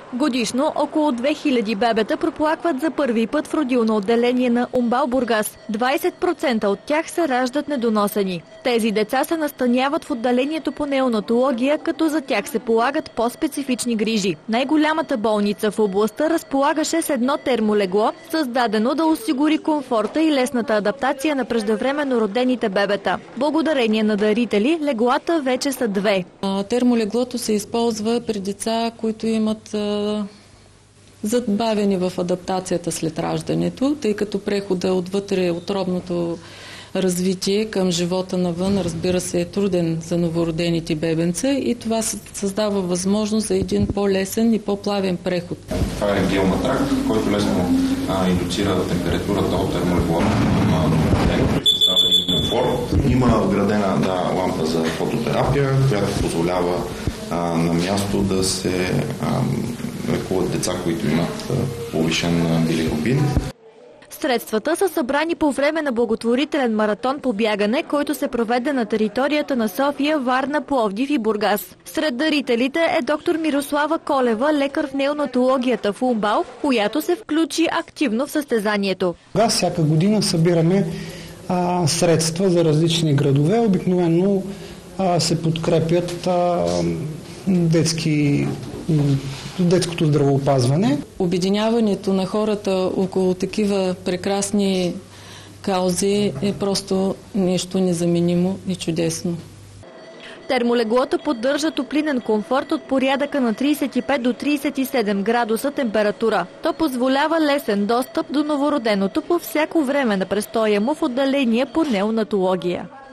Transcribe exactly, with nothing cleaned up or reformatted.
Годишно около две хиляди бебета проплакват за първи път в родилно отделение на УМБАЛ Бургас. двайсет процента от тях се раждат недоносени. Тези деца се настаняват в отделението по неонатология, като за тях се полагат по-специфични грижи. Най-голямата болница в областта разполагаше с едно термолегло, създадено да осигури комфорта и лесната адаптация на преждевременно родените бебета. Благодарение на дарители, леглата вече са две. Термолеглото се използва при деца, които имат забавени в адаптацията след раждането, тъй като прехода отвътре утробното развитие към живота навън, разбира се, е труден за новородените бебенца и това създава възможност за един по-лесен и по-плавен преход. Това е гелна тракт, който лесно а, индуцира температурата от термолеглото на новороденото и създава един комфорт. Има вградена да, лампа за фототерапия, която позволява а, на място да се а, лекуват деца, които имат повишен билирубин. Средствата са събрани по време на благотворителен маратон по бягане, който се проведе на територията на София, Варна, Пловдив и Бургас. Сред дарителите е доктор Мирослава Колева, лекар в неонатологията в УМБАЛ, която се включи активно в състезанието. Всяка година събираме а, средства за различни градове. Обикновено а, се подкрепят а, детски детското здравеопазване. Обединяването на хората около такива прекрасни каузи е просто нещо незаменимо и чудесно. Термолеглото поддържа топлинен комфорт от порядъка на трийсет и пет до трийсет и седем градуса температура. То позволява лесен достъп до новороденото по всяко време на престоя му в отделение по неонатология.